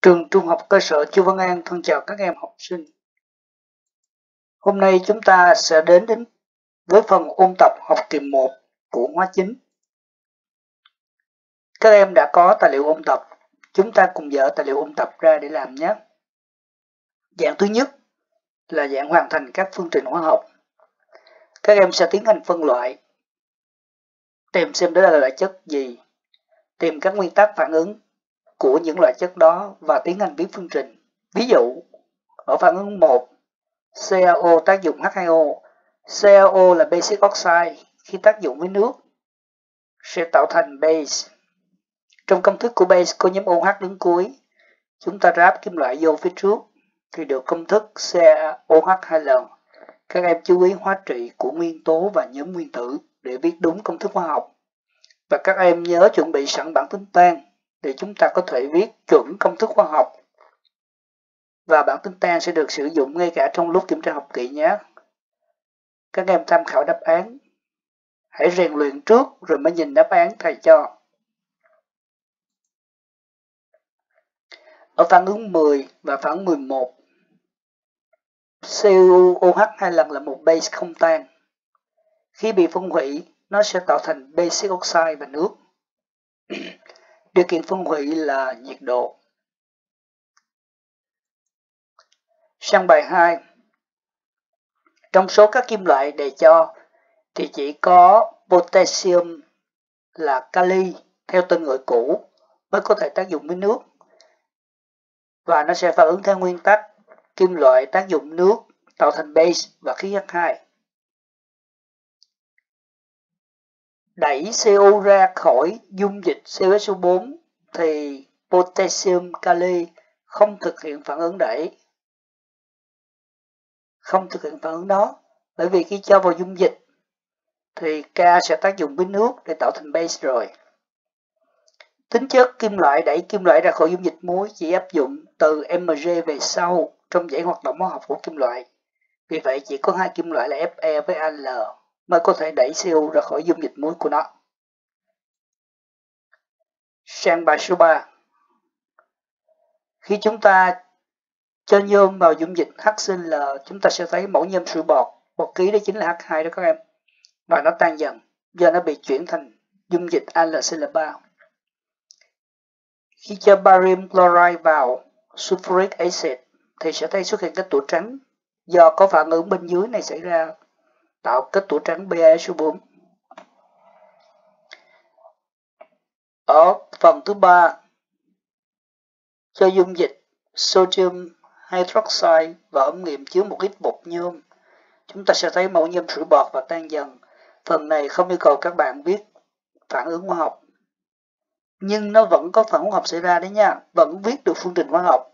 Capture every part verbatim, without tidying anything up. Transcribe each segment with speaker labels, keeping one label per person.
Speaker 1: Trường Trung học cơ sở Chu Văn An thân chào các em học sinh. Hôm nay chúng ta sẽ đến đến với phần ôn tập học kỳ một của khóa chín. Các em đã có tài liệu ôn tập, chúng ta cùng dỡ tài liệu ôn tập ra để làm nhé. Dạng thứ nhất là dạng hoàn thành các phương trình hóa học. Các em sẽ tiến hành phân loại, tìm xem đó là loại chất gì, tìm các nguyên tắc phản ứng của những loại chất đó và tiến hành viết phương trình. Ví dụ, ở phản ứng một, xê a o tác dụng hát hai o. xê a o là basic oxide, khi tác dụng với nước sẽ tạo thành base. Trong công thức của base có nhóm OH đứng cuối, chúng ta ráp kim loại vô phía trước thì được công thức xê a o hát hai lần. Các em chú ý hóa trị của nguyên tố và nhóm nguyên tử để viết đúng công thức hóa học. Và các em nhớ chuẩn bị sẵn bảng tính tan để chúng ta có thể viết chuẩn công thức hóa học. Và bảng tính tan sẽ được sử dụng ngay cả trong lúc kiểm tra học kỳ nhé. Các em tham khảo đáp án. Hãy rèn luyện trước rồi mới nhìn đáp án thầy cho. Ở phản ứng mười và phản ứng mười một, xê u o hát hai lần là một base không tan. Khi bị phân hủy, nó sẽ tạo thành basic oxide và nước. Điều kiện phân hủy là nhiệt độ. Sang bài hai. Trong số các kim loại đề cho thì chỉ có potassium là kali theo tên gọi cũ mới có thể tác dụng với nước. Và nó sẽ phản ứng theo nguyên tắc kim loại tác dụng nước tạo thành base và khí hát hai. Đẩy xê o ra khỏi dung dịch xê o ét o bốn thì potassium kali không thực hiện phản ứng đẩy. Không thực hiện phản ứng đó, bởi vì khi cho vào dung dịch thì K sẽ tác dụng với nước để tạo thành base rồi. Tính chất kim loại đẩy kim loại ra khỏi dung dịch muối chỉ áp dụng từ Mg về sau trong dãy hoạt động hóa học của kim loại. Vì vậy chỉ có hai kim loại là Fe với Al mới có thể đẩy xê u ra khỏi dung dịch muối của nó. Sang bài số ba. Khi chúng ta cho nhôm vào dung dịch HCl, chúng ta sẽ thấy mẫu nhôm sủi bọt, bọt ký đó chính là hát hai đó các em. Và nó tan dần do nó bị chuyển thành dung dịch a lờ xê lờ ba. Khi cho barium chloride vào sulfuric acid thì sẽ thấy xuất hiện kết tủa trắng do có phản ứng bên dưới này xảy ra tạo kết tủa trắng bê a ét o bốn. Ở phần thứ ba, cho dung dịch sodium hydroxide vào ống nghiệm chứa một lít bột nhôm, chúng ta sẽ thấy mẫu nhôm sủi bọt và tan dần. Phần này không yêu cầu các bạn viết phản ứng hóa học, nhưng nó vẫn có phản ứng hóa học xảy ra đấy nha, vẫn viết được phương trình hóa học.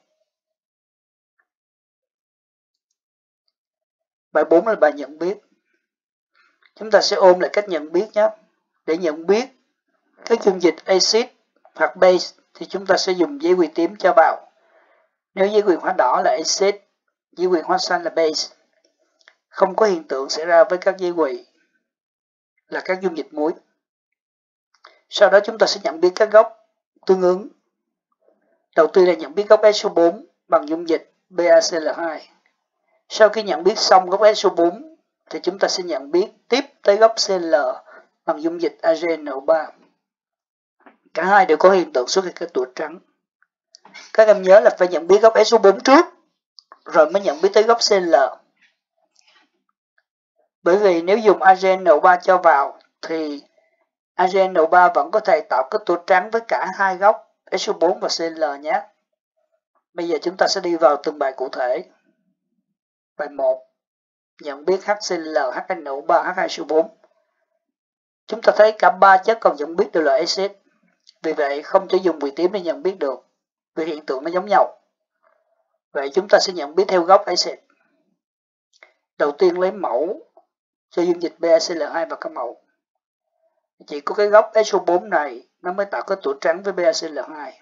Speaker 1: Bài bốn là bài nhận biết. Chúng ta sẽ ôm lại cách nhận biết nhé. Để nhận biết các dung dịch acid hoặc base thì chúng ta sẽ dùng giấy quỳ tím cho vào. Nếu giấy quỳ hóa đỏ là acid, giấy quỳ hóa xanh là base. Không có hiện tượng xảy ra với các giấy quỳ là các dung dịch muối. Sau đó chúng ta sẽ nhận biết các gốc tương ứng. Đầu tiên là nhận biết gốc ét o bốn bằng dung dịch bê a xê lờ hai. Sau khi nhận biết xong gốc ét o bốn thì chúng ta sẽ nhận biết tiếp tới gốc xê lờ bằng dung dịch a giê en o ba. Cả hai đều có hiện tượng xuất hiện kết tủa trắng. Các em nhớ là phải nhận biết gốc ét o bốn trước rồi mới nhận biết tới gốc xê lờ. Bởi vì nếu dùng a giê en o ba cho vào thì a giê en o ba vẫn có thể tạo kết tủa trắng với cả hai gốc ét o bốn và xê lờ nhé. Bây giờ chúng ta sẽ đi vào từng bài cụ thể. Bài một. Nhận biết HCl, hát en o ba, hát hai xê o bốn. Chúng ta thấy cả ba chất cần nhận biết đều là acid. Vì vậy không cho dùng quỳ tím để nhận biết được, vì hiện tượng nó giống nhau. Vậy chúng ta sẽ nhận biết theo gốc acid. Đầu tiên lấy mẫu cho dung dịch bê a xê lờ hai và các mẫu. Chỉ có cái gốc ét o bốn này nó mới tạo kết tủa trắng với bê a xê lờ hai.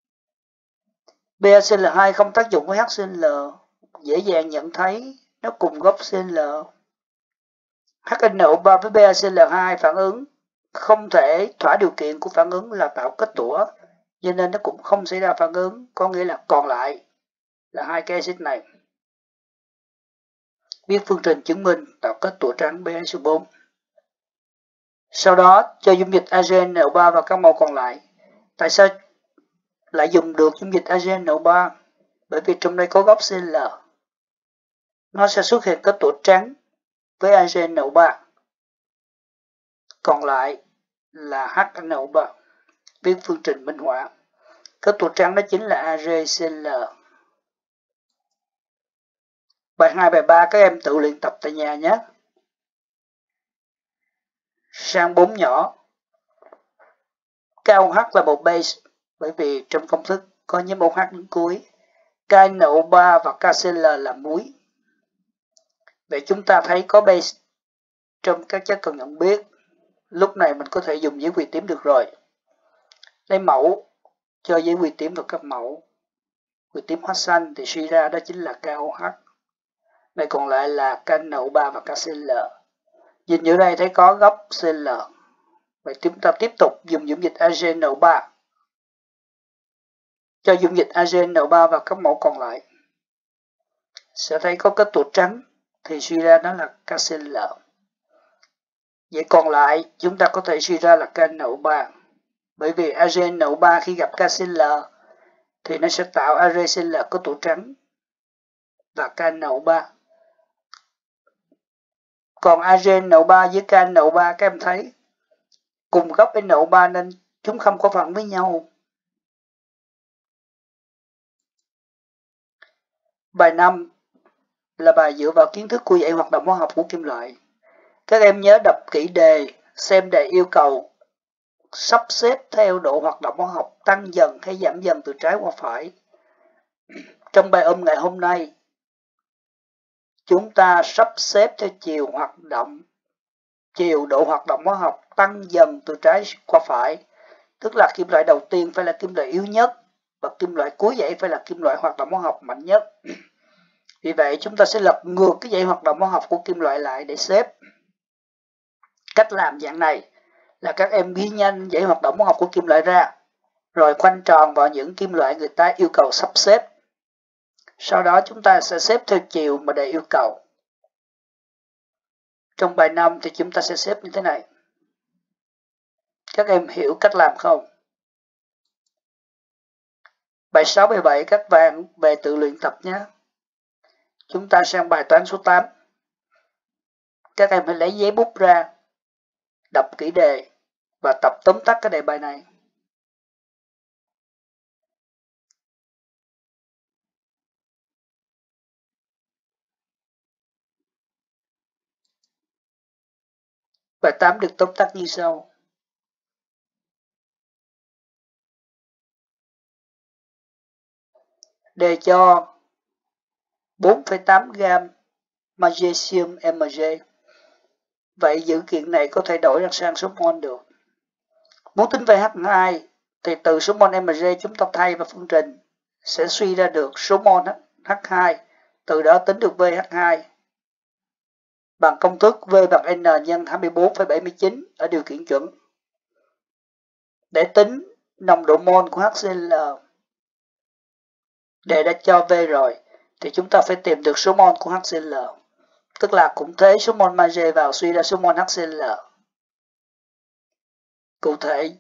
Speaker 1: bê a xê lờ hai không tác dụng với hát xê lờ, dễ dàng nhận thấy nó cùng gốc xê lờ. hát en o ba với bê a xê lờ hai phản ứng không thể thỏa điều kiện của phản ứng là tạo kết tủa cho nên nó cũng không xảy ra phản ứng, có nghĩa là còn lại là hai cái axit này. Viết phương trình chứng minh tạo kết tủa trắng pH số bốn. Sau đó cho dung dịch a giê en o ba vào các mol còn lại. Tại sao lại dùng được dung dịch a giê en o ba? Bởi vì trong đây có gốc xê en lờ. Nó sẽ xuất hiện kết tủa trắng với a giê en o ba. Còn lại là hát en o ba. Viết phương trình minh họa. Kết tủa trắng đó chính là a giê xê en lờ. Bài hai, bài ba các em tự luyện tập tại nhà nhé. Sang bốn nhỏ. ca o hát là một base bởi vì trong công thức có nhóm OH đến cuối. ca en o ba và ca xê lờ là muối. Vậy chúng ta thấy có base trong các chất cần nhận biết. Lúc này mình có thể dùng giấy quy tím được rồi. Lấy mẫu, cho giấy quy tím vào các mẫu. Quy tím hóa xanh thì suy ra đó chính là ca o hát. Đây còn lại là ca en o ba và ca xê lờ. Nhìn ở đây thấy có gốc xê en lờ. Vậy chúng ta tiếp tục dùng dung dịch a giê en o ba. Cho dung dịch a giê en o ba vào các mẫu còn lại. Sẽ thấy có kết tủa trắng thì suy ra đó là ca xê lờ. Vậy còn lại chúng ta có thể suy ra là ca en o ba. Bởi vì a giê en o ba khi gặp ca xê lờ thì nó sẽ tạo a giê xê lờ kết tủa trắng và ca en o ba. Còn a giê en o ba với ca en o ba các em thấy cùng gốc en o ba nên chúng không có phản với nhau. Bài năm là bài dựa vào kiến thức của dạy hoạt động hóa học của kim loại. Các em nhớ đọc kỹ đề, xem đề yêu cầu sắp xếp theo độ hoạt động hóa học tăng dần hay giảm dần từ trái qua phải. Trong bài ôm ngày hôm nay, chúng ta sắp xếp theo chiều hoạt động, chiều độ hoạt động hóa học tăng dần từ trái qua phải. Tức là kim loại đầu tiên phải là kim loại yếu nhất và kim loại cuối dãy phải là kim loại hoạt động hóa học mạnh nhất. Vì vậy chúng ta sẽ lật ngược cái dãy hoạt động hóa học của kim loại lại để xếp. Cách làm dạng này là các em ghi nhanh dãy hoạt động hóa học của kim loại ra, rồi khoanh tròn vào những kim loại người ta yêu cầu sắp xếp. Sau đó chúng ta sẽ xếp theo chiều mà đề yêu cầu. Trong bài năm thì chúng ta sẽ xếp như thế này. Các em hiểu cách làm không? Bài sáu, bài bảy các bạn về tự luyện tập nhé. Chúng ta sang bài toán số tám. Các em hãy lấy giấy bút ra, đọc kỹ đề và tập tóm tắt cái đề bài này. Bài tám được tóm tắt như sau. Đề cho bốn phẩy tám gam magnesium Mg. Vậy dữ kiện này có thể đổi sang số mol được. Muốn tính về pH hai thì từ số mol Mg chúng ta thay vào phương trình sẽ suy ra được số mol H hai, từ đó tính được pH hai bằng công thức V bằng N nhân hai mươi bốn phẩy bảy mươi chín ở điều kiện chuẩn. Để tính nồng độ mol của HCl, đề đã cho V rồi thì chúng ta phải tìm được số mol của HCl, tức là cũng thế số mol magie vào suy ra số mol HCl. Cụ thể,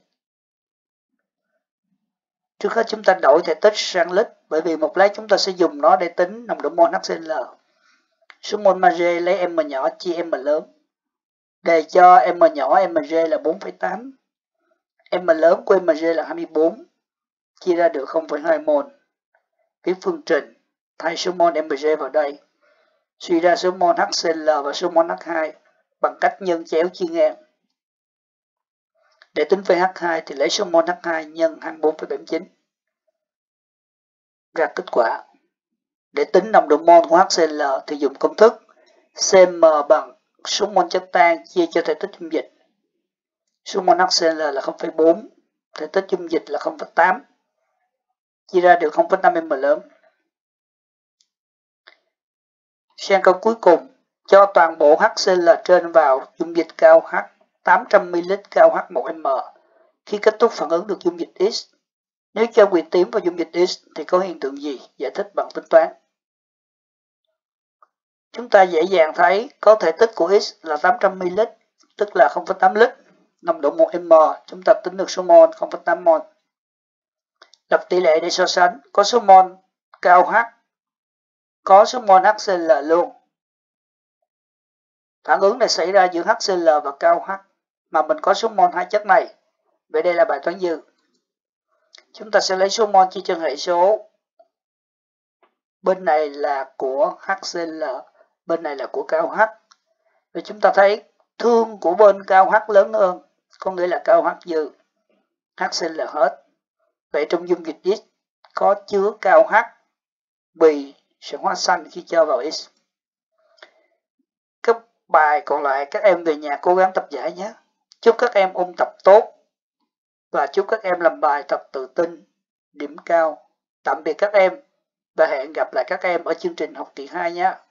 Speaker 1: trước hết chúng ta đổi thể tích sang lít, bởi vì một lát chúng ta sẽ dùng nó để tính nồng độ mol HCl. Số mol magie lấy M nhỏ chia M lớn. Đề cho M nhỏ Mg là bốn phẩy tám. M lớn của Mg là hai mươi bốn. Chia ra được không phẩy hai mol. Viết phương trình, thay số mol Mg vào đây. Suy ra số mol HCl và số mol H hai bằng cách nhân chéo chia ngang. Để tính pH hai thì lấy số mol H hai nhân hai mươi bốn phẩy bảy mươi chín. Ra kết quả. Để tính nồng độ mol của HCl thì dùng công thức Cm bằng số mol chất tan chia cho thể tích dung dịch. Số mol HCl là không phẩy bốn, thể tích dung dịch là không phẩy tám. Chia ra được không phẩy năm m lớn. Sang câu cuối cùng, cho toàn bộ HCl trên vào dung dịch ca o hát tám trăm mi li lít ca o hát một m. Khi kết thúc phản ứng được dung dịch X, Nếu cho quyền tím vào dung dịch X thì có hiện tượng gì? Giải thích bằng tính toán. Chúng ta dễ dàng thấy có thể tích của X là tám trăm mi li lít, tức là không phẩy tám lít. Nồng độ một mol, chúng ta tính được số mol không phẩy tám mol. Lập tỷ lệ để so sánh, có số mol cao H, có số mol HCl luôn. Phản ứng này xảy ra giữa HCl và cao H, mà mình có số mol hai chất này. Vậy đây là bài toán dư. Chúng ta sẽ lấy số mol chia cho hệ số. Bên này là của HCl, bên này là của cao H. Và chúng ta thấy thương của bên cao H lớn hơn, có nghĩa là cao H dư, HCl hết. Vậy trong dung dịch X có chứa cao H, bì sẽ hóa xanh khi cho vào X. Các bài còn lại các em về nhà cố gắng tập giải nhé. Chúc các em ôn tập tốt và chúc các em làm bài thật tự tin, điểm cao. Tạm biệt các em và hẹn gặp lại các em ở chương trình học kỳ hai nhé.